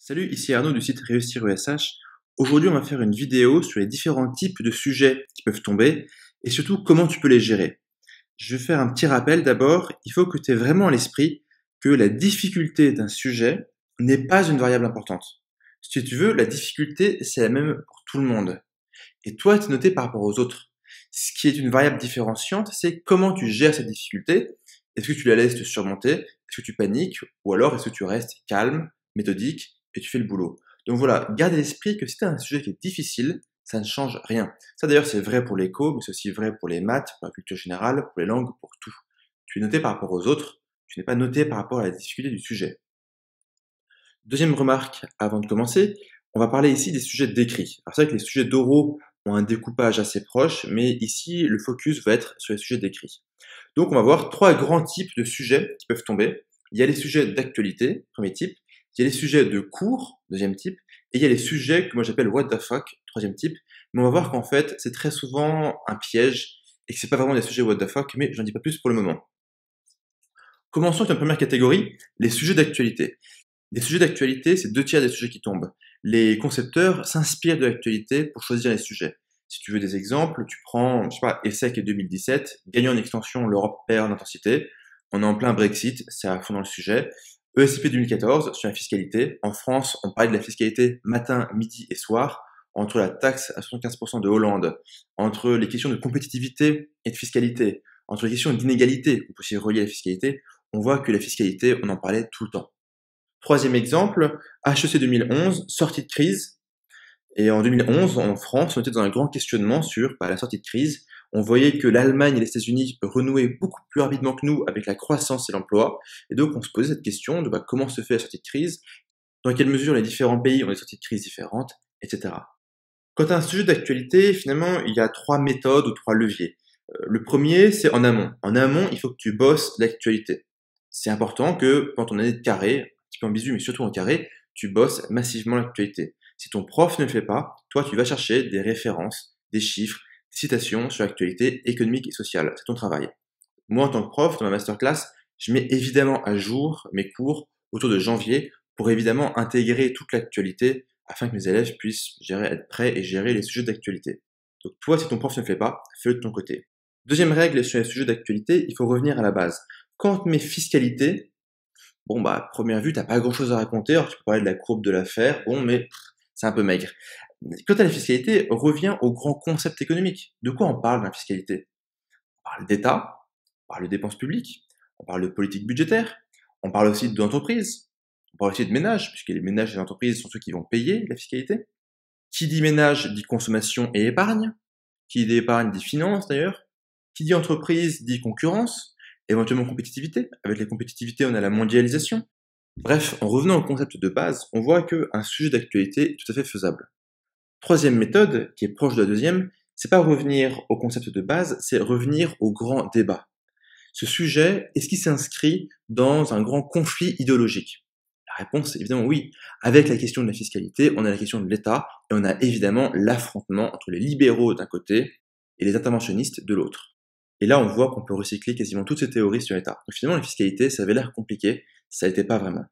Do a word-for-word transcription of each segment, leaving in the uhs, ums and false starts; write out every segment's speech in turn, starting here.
Salut, ici Arnaud du site Réussir E S H. Aujourd'hui, on va faire une vidéo sur les différents types de sujets qui peuvent tomber et surtout comment tu peux les gérer. Je vais faire un petit rappel d'abord. Il faut que tu aies vraiment à l'esprit que la difficulté d'un sujet n'est pas une variable importante. Si tu veux, la difficulté, c'est la même pour tout le monde. Et toi, tu es noté par rapport aux autres. Ce qui est une variable différenciante, c'est comment tu gères cette difficulté. Est-ce que tu la laisses te surmonter? Est-ce que tu paniques? Ou alors est-ce que tu restes calme, méthodique et tu fais le boulot? Donc voilà, garde à l'esprit que si tu as un sujet qui est difficile, ça ne change rien. Ça d'ailleurs, c'est vrai pour l'éco, mais c'est aussi vrai pour les maths, pour la culture générale, pour les langues, pour tout. Tu es noté par rapport aux autres, tu n'es pas noté par rapport à la difficulté du sujet. Deuxième remarque avant de commencer, on va parler ici des sujets d'écrit. Alors c'est vrai que les sujets d'oraux ont un découpage assez proche, mais ici le focus va être sur les sujets d'écrit. Donc on va voir trois grands types de sujets qui peuvent tomber. Il y a les sujets d'actualité, premier type. Il y a les sujets de cours, deuxième type. Et il y a les sujets que moi j'appelle what the fuck, troisième type. Mais on va voir qu'en fait c'est très souvent un piège et que c'est pas vraiment des sujets what the fuck, mais j'en dis pas plus pour le moment. Commençons avec la première catégorie, les sujets d'actualité. Les sujets d'actualité, c'est deux tiers des sujets qui tombent. Les concepteurs s'inspirent de l'actualité pour choisir les sujets. Si tu veux des exemples, tu prends, je sais pas, ESSEC deux mille dix-sept, gagnant en extension, l'Europe perd en intensité. On est en plein Brexit, c'est à fond dans le sujet. E S C P deux mille quatorze, sur la fiscalité. En France, on parlait de la fiscalité matin, midi et soir. Entre la taxe à soixante-quinze pour cent de Hollande, entre les questions de compétitivité et de fiscalité, entre les questions d'inégalité, on peut aussi relier la fiscalité, on voit que la fiscalité, on en parlait tout le temps. Troisième exemple, H E C deux mille onze, sortie de crise. Et en deux mille onze, en France, on était dans un grand questionnement sur bah, la sortie de crise. On voyait que l'Allemagne et les États-Unis renouaient beaucoup plus rapidement que nous avec la croissance et l'emploi. Et donc, on se posait cette question de bah, comment se fait la sortie de crise, dans quelle mesure les différents pays ont des sorties de crise différentes, et cetera. Quant à un sujet d'actualité, finalement, il y a trois méthodes ou trois leviers. Euh, le premier, c'est en amont. En amont, il faut que tu bosses l'actualité. C'est important que, quand on est de carré, un petit peu en bisu, mais surtout en carré, tu bosses massivement l'actualité. Si ton prof ne le fait pas, toi, tu vas chercher des références, des chiffres, des citations sur l'actualité économique et sociale. C'est ton travail. Moi, en tant que prof, dans ma masterclass, je mets évidemment à jour mes cours autour de janvier pour évidemment intégrer toute l'actualité afin que mes élèves puissent gérer, être prêts et gérer les sujets d'actualité. Donc toi, si ton prof ne le fait pas, fais-le de ton côté. Deuxième règle sur les sujets d'actualité, il faut revenir à la base. Quand on met fiscalité, bon bah, à première vue, t'as pas grand chose à raconter, alors tu peux parler de la courbe de l'affaire, bon, mais c'est un peu maigre. Quant à la fiscalité, revient au grand concept économique. De quoi on parle dans la fiscalité? On parle d'État, on parle de dépenses publiques, on parle de politique budgétaire, on parle aussi d'entreprise, on parle aussi de ménages, puisque les ménages et les entreprises sont ceux qui vont payer la fiscalité. Qui dit ménage dit consommation et épargne. Qui dit épargne dit finance d'ailleurs. Qui dit entreprise dit concurrence, éventuellement compétitivité. Avec la compétitivité, on a la mondialisation. Bref, en revenant au concept de base, on voit qu'un sujet d'actualité est tout à fait faisable. Troisième méthode, qui est proche de la deuxième, c'est pas revenir au concept de base, c'est revenir au grand débat. Ce sujet, est-ce qu'il s'inscrit dans un grand conflit idéologique? La réponse est évidemment oui. Avec la question de la fiscalité, on a la question de l'État et on a évidemment l'affrontement entre les libéraux d'un côté et les interventionnistes de l'autre. Et là, on voit qu'on peut recycler quasiment toutes ces théories sur l'État. Donc finalement, la fiscalité, ça avait l'air compliqué, ça n'était pas vraiment.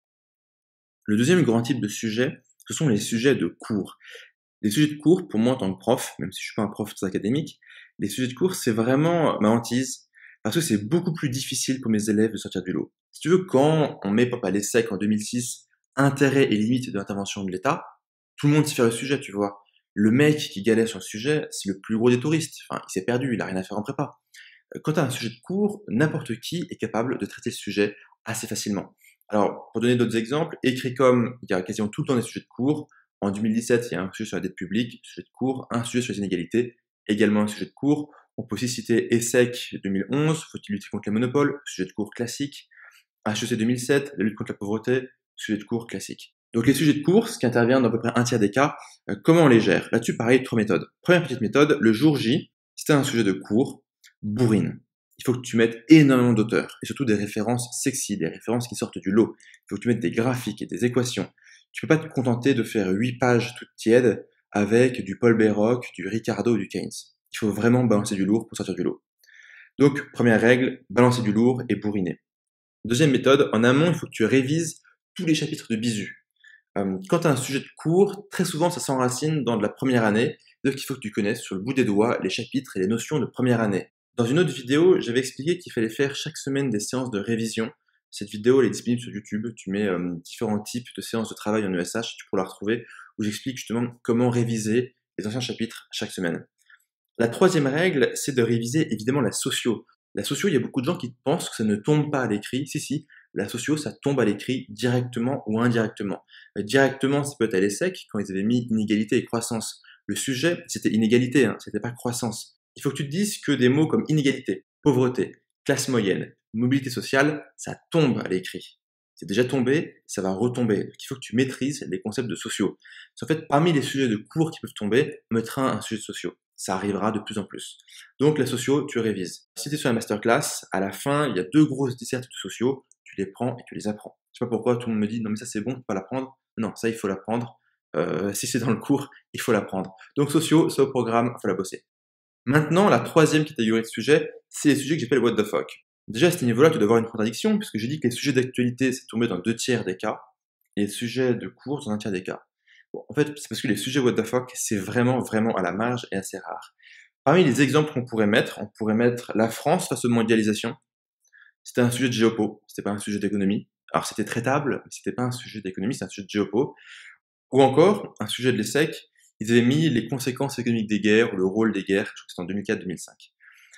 Le deuxième grand type de sujet, ce sont les sujets de cours. Les sujets de cours, pour moi en tant que prof, même si je suis pas un prof très académique, les sujets de cours, c'est vraiment ma hantise, parce que c'est beaucoup plus difficile pour mes élèves de sortir du lot. Si tu veux, quand on met à l'ESSEC en deux mille six, intérêt et limite de l'intervention de l'État, tout le monde sait faire le sujet, tu vois. Le mec qui galère sur le sujet, c'est le plus gros des touristes. Enfin, il s'est perdu, il a rien à faire en prépa. Quand tu as un sujet de cours, n'importe qui est capable de traiter ce sujet assez facilement. Alors, pour donner d'autres exemples, écrit comme il y a quasiment tout le temps des sujets de cours. En deux mille dix-sept, il y a un sujet sur la dette publique, un sujet de cours, un sujet sur les inégalités, également un sujet de cours. On peut aussi citer ESSEC deux mille onze, faut-il lutter contre les monopoles, sujet de cours classique. H E C deux mille sept, la lutte contre la pauvreté, sujet de cours classique. Donc les sujets de cours, ce qui intervient dans à peu près un tiers des cas, euh, comment on les gère? Là-dessus, pareil, trois méthodes. Première petite méthode, le jour J, si tu as un sujet de cours, bourrine. Il faut que tu mettes énormément d'auteurs, et surtout des références sexy, des références qui sortent du lot. Il faut que tu mettes des graphiques et des équations. Tu peux pas te contenter de faire huit pages toutes tièdes avec du Paul Bayrock, du Ricardo ou du Keynes. Il faut vraiment balancer du lourd pour sortir du lot. Donc, première règle, balancer du lourd et bourriner. Deuxième méthode, en amont, il faut que tu révises tous les chapitres de Bisu. Euh, quand tu as un sujet de cours, très souvent ça s'enracine dans de la première année, donc il faut que tu connaisses sur le bout des doigts les chapitres et les notions de première année. Dans une autre vidéo, j'avais expliqué qu'il fallait faire chaque semaine des séances de révision. Cette vidéo elle est disponible sur YouTube, tu mets euh, différents types de séances de travail en E S H, tu pourras la retrouver, où j'explique justement comment réviser les anciens chapitres chaque semaine. La troisième règle, c'est de réviser évidemment la socio. La socio, il y a beaucoup de gens qui pensent que ça ne tombe pas à l'écrit. Si, si, la socio, ça tombe à l'écrit directement ou indirectement. Euh, directement, ça peut être à l'ESSEC, quand ils avaient mis inégalité et croissance. Le sujet, c'était inégalité, hein, c'était pas croissance. Il faut que tu te dises que des mots comme inégalité, pauvreté, classe moyenne, mobilité sociale, ça tombe à l'écrit. C'est déjà tombé, ça va retomber. Donc, il faut que tu maîtrises les concepts de sociaux. En fait, parmi les sujets de cours qui peuvent tomber, mettre un, un sujet de sociaux. Ça arrivera de plus en plus. Donc, la socio, tu révises. Si tu es sur la masterclass, à la fin, il y a deux grosses dissertes de sociaux, tu les prends et tu les apprends. Je sais pas pourquoi tout le monde me dit, non mais ça c'est bon, faut pas l'apprendre. Non, ça il faut l'apprendre. Euh, si c'est dans le cours, il faut l'apprendre. Donc, sociaux, c'est au programme, il faut la bosser. Maintenant, la troisième catégorie de sujets, c'est les sujets que j'appelle what the fuck. Déjà, à ce niveau-là, tu dois avoir une contradiction, puisque j'ai dit que les sujets d'actualité, c'est tombé dans deux tiers des cas, et les sujets de cours dans un tiers des cas. Bon, en fait, c'est parce que les sujets what the fuck, c'est vraiment, vraiment à la marge et assez rare. Parmi les exemples qu'on pourrait mettre, on pourrait mettre la France face aux mondialisations. C'était un sujet de géopo, c'était pas un sujet d'économie. Alors, c'était traitable, mais c'était pas un sujet d'économie, c'est un sujet de géopo. Ou encore, un sujet de l'ESSEC, ils avaient mis les conséquences économiques des guerres, ou le rôle des guerres, je crois que c'était en deux mille quatre deux mille cinq.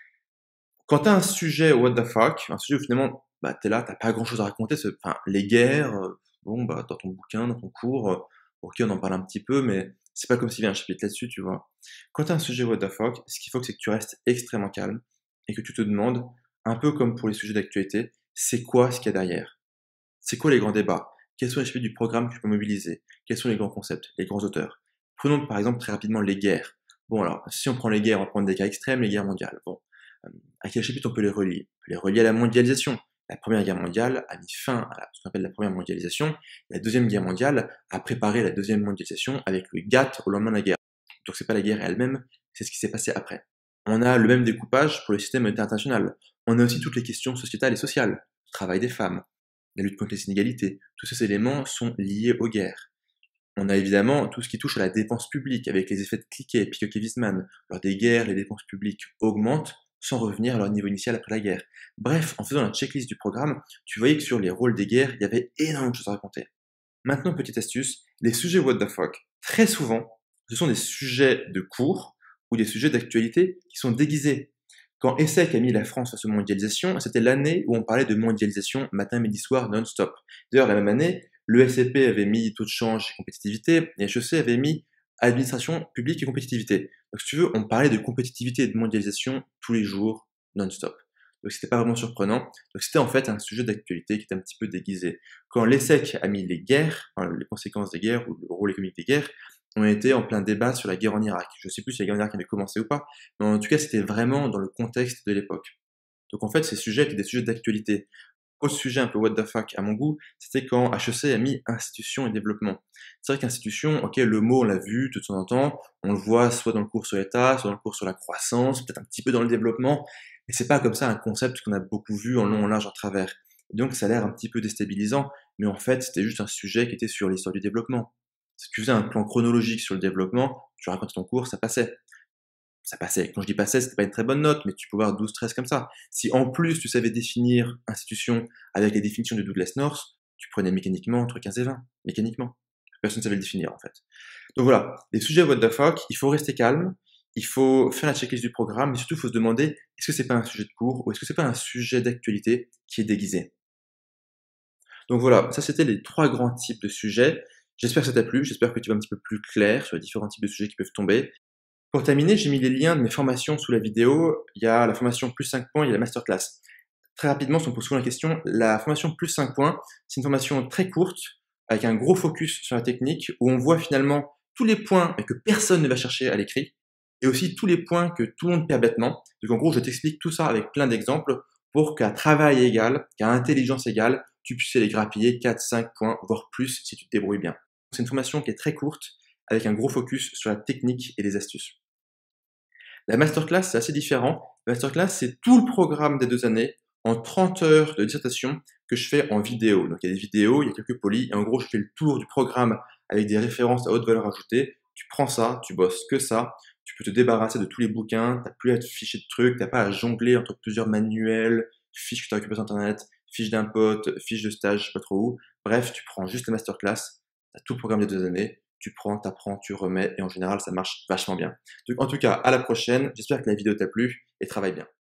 Quand tu as un sujet what the fuck, un sujet où finalement, bah, tu es là, tu n'as pas grand chose à raconter, enfin, les guerres, euh, bon, bah, dans ton bouquin, dans ton cours, euh, ok, on en parle un petit peu, mais c'est pas comme s'il y avait un chapitre là-dessus, tu vois. Quand tu as un sujet what the fuck, ce qu'il faut, c'est que tu restes extrêmement calme et que tu te demandes, un peu comme pour les sujets d'actualité, c'est quoi ce qu'il y a derrière? C'est quoi les grands débats? Quels sont les chapitres du programme que tu peux mobiliser? Quels sont les grands concepts, les grands auteurs? Prenons par exemple très rapidement les guerres. Bon alors, si on prend les guerres, on va prendre des cas extrêmes, les guerres mondiales. Bon, euh, à quel chapitre on peut les relier? On peut les relier à la mondialisation. La Première Guerre mondiale a mis fin à ce qu'on appelle la Première mondialisation. La Deuxième Guerre mondiale a préparé la Deuxième mondialisation avec le GATT au lendemain de la guerre. Donc c'est pas la guerre elle-même, c'est ce qui s'est passé après. On a le même découpage pour le système international. On a aussi toutes les questions sociétales et sociales, le travail des femmes, la lutte contre les inégalités. Tous ces éléments sont liés aux guerres. On a évidemment tout ce qui touche à la dépense publique, avec les effets de cliquet, Pickett-Wiseman. Lors des guerres, les dépenses publiques augmentent sans revenir à leur niveau initial après la guerre. Bref, en faisant la checklist du programme, tu voyais que sur les rôles des guerres, il y avait énormément de choses à raconter. Maintenant, petite astuce, les sujets what the fuck, très souvent, ce sont des sujets de cours ou des sujets d'actualité qui sont déguisés. Quand ESSEC a mis la France face aux mondialisations, c'était l'année où on parlait de mondialisation matin, midi, soir, non-stop. D'ailleurs, la même année, le S C P avait mis taux de change et compétitivité, et H E C avait mis administration publique et compétitivité. Donc, si tu veux, on parlait de compétitivité et de mondialisation tous les jours, non-stop. Donc, c'était pas vraiment surprenant. Donc, c'était en fait un sujet d'actualité qui était un petit peu déguisé. Quand l'ESSEC a mis les guerres, enfin, les conséquences des guerres, ou le rôle économique des guerres, on était en plein débat sur la guerre en Irak. Je sais plus si la guerre en Irak avait commencé ou pas, mais en tout cas, c'était vraiment dans le contexte de l'époque. Donc, en fait, ces sujets étaient des sujets d'actualité. Autre sujet un peu what the fuck à mon goût, c'était quand H E C a mis institution et développement. C'est vrai qu'institution, ok, le mot on l'a vu de temps en temps, on le voit soit dans le cours sur l'État, soit dans le cours sur la croissance, peut-être un petit peu dans le développement, mais c'est pas comme ça un concept qu'on a beaucoup vu en long, en large, en travers. Et donc ça a l'air un petit peu déstabilisant, mais en fait c'était juste un sujet qui était sur l'histoire du développement. Si tu faisais un plan chronologique sur le développement, tu racontais ton cours, ça passait. Ça passait. Quand je dis passait, c'était pas une très bonne note, mais tu peux avoir douze treize comme ça. Si en plus tu savais définir institution avec les définitions de Douglas North, tu prenais mécaniquement entre quinze et vingt. Mécaniquement. Personne ne savait le définir, en fait. Donc voilà. Les sujets what the fuck, il faut rester calme, il faut faire la checklist du programme, mais surtout il faut se demander, est-ce que c'est pas un sujet de cours, ou est-ce que c'est pas un sujet d'actualité qui est déguisé? Donc voilà. Ça, c'était les trois grands types de sujets. J'espère que ça t'a plu, j'espère que tu vas un petit peu plus clair sur les différents types de sujets qui peuvent tomber. Pour terminer, j'ai mis les liens de mes formations sous la vidéo. Il y a la formation plus cinq points, il y a la masterclass. Très rapidement, si on pose souvent la question, la formation plus cinq points, c'est une formation très courte, avec un gros focus sur la technique, où on voit finalement tous les points que personne ne va chercher à l'écrit, et aussi tous les points que tout le monde perd bêtement. Donc en gros, je t'explique tout ça avec plein d'exemples, pour qu'à travail égal, qu'à intelligence égale, tu puisses les grappiller quatre, cinq points, voire plus, si tu te débrouilles bien. C'est une formation qui est très courte, avec un gros focus sur la technique et les astuces. La masterclass, c'est assez différent. La masterclass, c'est tout le programme des deux années en trente heures de dissertation que je fais en vidéo. Donc il y a des vidéos, il y a quelques polis, et en gros je fais le tour du programme avec des références à haute valeur ajoutée. Tu prends ça, tu bosses que ça, tu peux te débarrasser de tous les bouquins, t'as plus à te ficher de trucs, t'as pas à jongler entre plusieurs manuels, fiches que tu as récupérées sur internet, fiches d'un pote, fiches de stage, je sais pas trop où. Bref, tu prends juste la masterclass, t'as tout le programme des deux années, tu prends, t'apprends, tu remets, et en général ça marche vachement bien. Donc en tout cas, à la prochaine, j'espère que la vidéo t'a plu, et travaille bien.